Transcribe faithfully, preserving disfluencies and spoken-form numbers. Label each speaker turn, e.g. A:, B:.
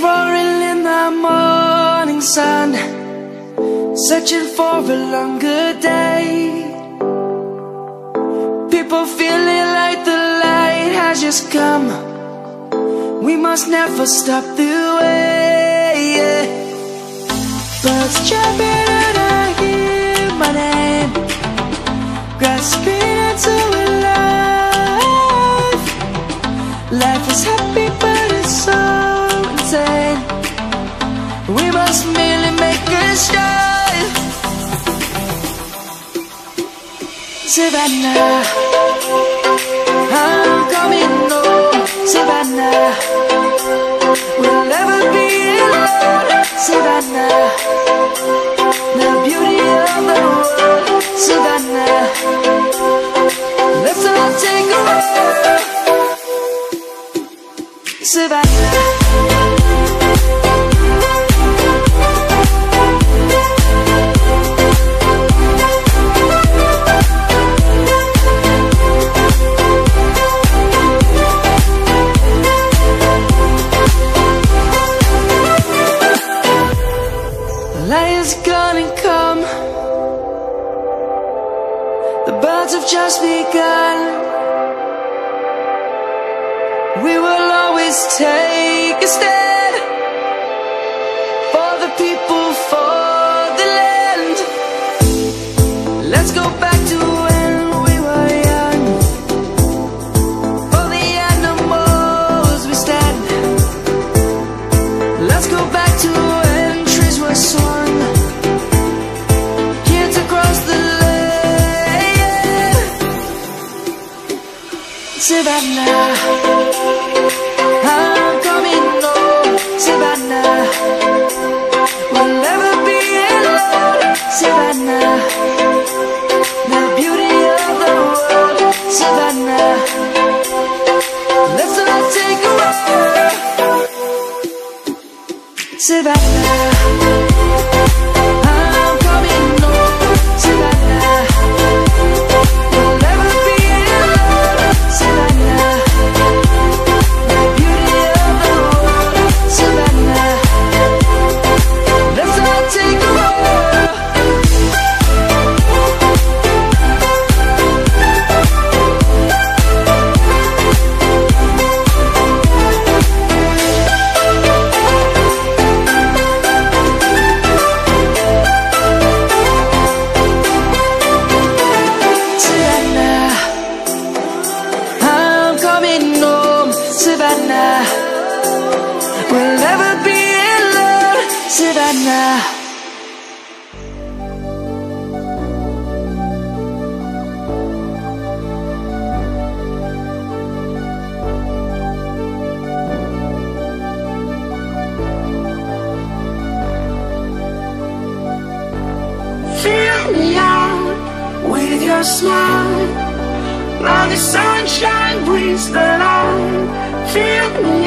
A: roaring in the morning sun, searching for a longer day. People feeling like the light has just come. We must never stop the way, yeah. Birds chirping and I hear my name, grasping into a life. Life is happy but it's so insane. We must merely make a start. Savannah, I'm coming home. Savannah, we'll never be alone. Savannah, the beauty of the world. Savannah, let's all take a walk. Savannah, light is gonna come. The birds have just begun. We will always take a stand for the people, for the land. Let's go back to when we were young. For the animals we stand. Let's go back to when trees were swung, kids across the land. Savannah, I'm coming home. Savannah, we'll never be alone. Savannah, the beauty of the world. Savannah, let's all take a walk. Savannah, I'm coming home. Savannah, we'll never be alone. Savannah, the beauty of the world. Savannah, let's all take a walk. Savannah, I'm coming home. Savannah, we'll never be alone. Savannah.
B: Fill me out with your smile. Now the sunshine brings the light. Fill me